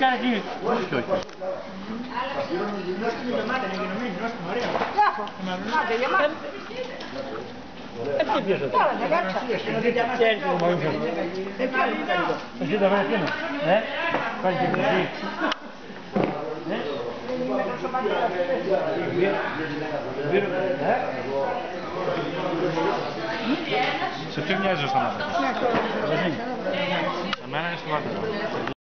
εκεί. Όχι, όχι. Τι πιέσαι τώρα. Τι έρχεται το μαγικό. Εσύ το βρες εκείνο. Πάει και εσύ. Σε ποιο μοιάζει ο Σταμάτης? Σε μένα είναι στο Μάρτιο.